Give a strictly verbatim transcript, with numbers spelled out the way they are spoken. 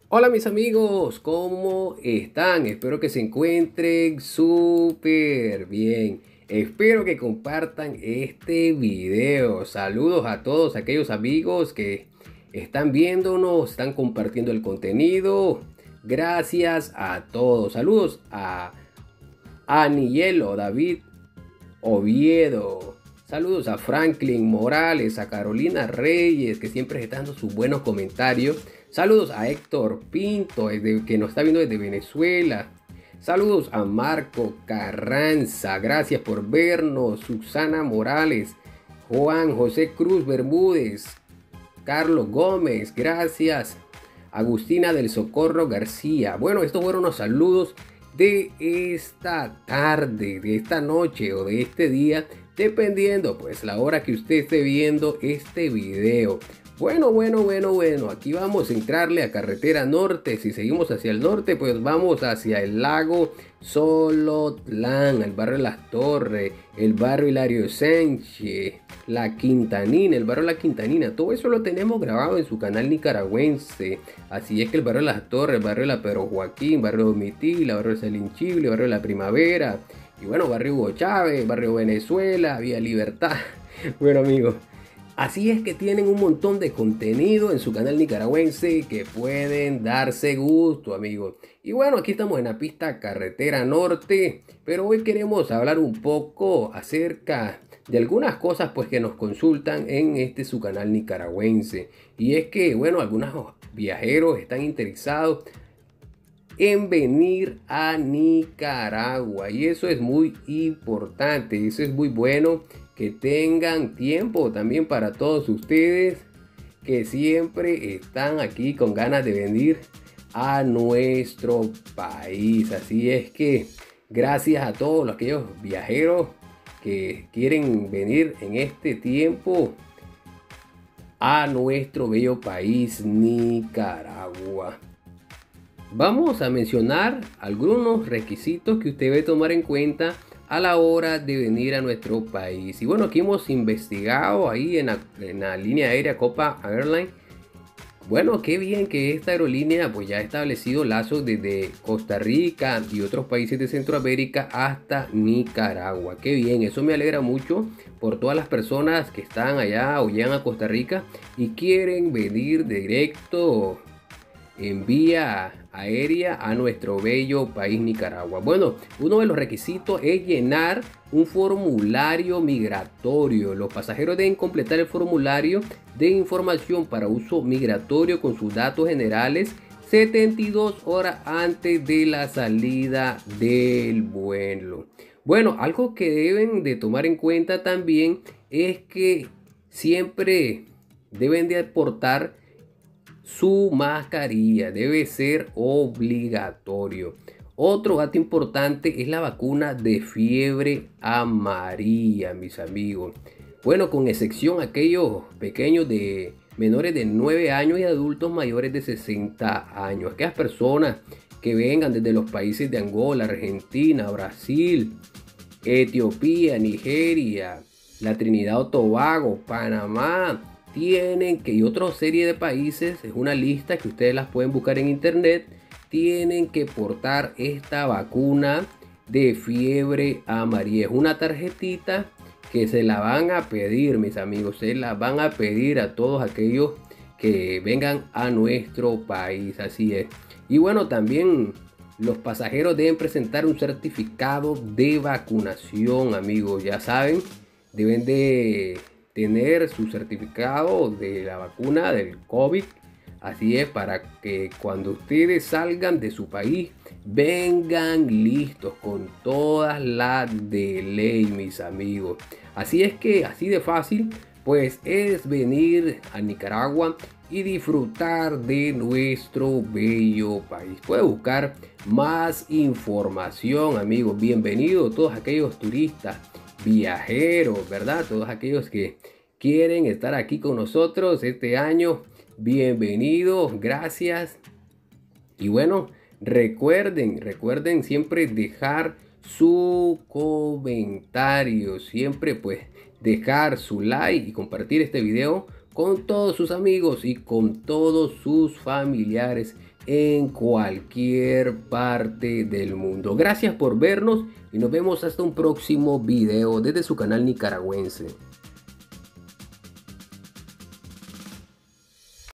Hola mis amigos, ¿cómo están? Espero que se encuentren súper bien. Espero que compartan este video. Saludos a todos aquellos amigos que están viéndonos, están compartiendo el contenido. Gracias a todos. Saludos a Anielo, David Oviedo. Saludos a Franklin Morales, a Carolina Reyes, que siempre está dando sus buenos comentarios. Saludos a Héctor Pinto, que nos está viendo desde Venezuela. Saludos a Marco Carranza, gracias por vernos. Susana Morales, Juan José Cruz Bermúdez, Carlos Gómez, gracias. Agustina del Socorro García. Bueno, estos fueron los saludos de esta tarde, de esta noche o de este día, dependiendo pues la hora que usted esté viendo este video. Bueno, bueno, bueno, bueno, aquí vamos a entrarle a carretera norte. Si seguimos hacia el norte, pues vamos hacia el lago Solotlán, el barrio Las Torres, el barrio Hilario Sánchez, La Quintanina, el barrio La Quintanina. Todo eso lo tenemos grabado en su canal nicaragüense. Así es que el barrio Las Torres, el barrio La Pedro Joaquín, barrio Mitila, barrio Salinchible, barrio La Primavera. Y bueno, barrio Hugo Chávez, barrio Venezuela, Vía Libertad. Bueno amigos, así es que tienen un montón de contenido en su canal nicaragüense que pueden darse gusto, amigos. Y bueno, aquí estamos en la pista carretera norte, pero hoy queremos hablar un poco acerca de algunas cosas pues que nos consultan en este su canal nicaragüense. Y es que, bueno, algunos viajeros están interesados en venir a Nicaragua, y eso es muy importante, eso es muy bueno que tengan tiempo también para todos ustedes que siempre están aquí con ganas de venir a nuestro país. Así es que gracias a todos aquellos viajeros que quieren venir en este tiempo a nuestro bello país Nicaragua. Vamos a mencionar algunos requisitos que usted debe tomar en cuenta a la hora de venir a nuestro país. Y bueno, aquí hemos investigado ahí en la, en la línea aérea Copa Airlines. Bueno, qué bien que esta aerolínea pues ya ha establecido lazos desde Costa Rica y otros países de Centroamérica hasta Nicaragua. Qué bien, eso me alegra mucho por todas las personas que están allá o llegan a Costa Rica y quieren venir directo en vía aérea a nuestro bello país Nicaragua. Bueno, uno de los requisitos es llenar un formulario migratorio. Los pasajeros deben completar el formulario de información para uso migratorio con sus datos generales setenta y dos horas antes de la salida del vuelo. Bueno, algo que deben de tomar en cuenta también es que siempre deben de aportar su mascarilla, debe ser obligatorio. Otro dato importante es la vacuna de fiebre amarilla, mis amigos. Bueno, con excepción aquellos pequeños de menores de nueve años y adultos mayores de sesenta años. Aquellas personas que vengan desde los países de Angola, Argentina, Brasil, Etiopía, Nigeria, la Trinidad y Tobago, Panamá, tienen que, y otra serie de países, es una lista que ustedes las pueden buscar en internet, tienen que portar esta vacuna de fiebre amarilla. Es una tarjetita que se la van a pedir, mis amigos, se la van a pedir a todos aquellos que vengan a nuestro país, así es. Y bueno, también los pasajeros deben presentar un certificado de vacunación, amigos, ya saben, deben de tener su certificado de la vacuna del COVID. Así es, para que cuando ustedes salgan de su país vengan listos con todas las de ley, mis amigos. Así es que así de fácil pues es venir a Nicaragua y disfrutar de nuestro bello país. Puede buscar más información, amigos. Bienvenidos todos aquellos turistas, viajeros, ¿verdad? Todos aquellos que quieren estar aquí con nosotros este año. Bienvenidos, gracias. Y bueno, recuerden, recuerden siempre dejar su comentario, siempre pues dejar su like y compartir este video con todos sus amigos y con todos sus familiares en cualquier parte del mundo. Gracias por vernos y nos vemos hasta un próximo video desde su canal nicaragüense.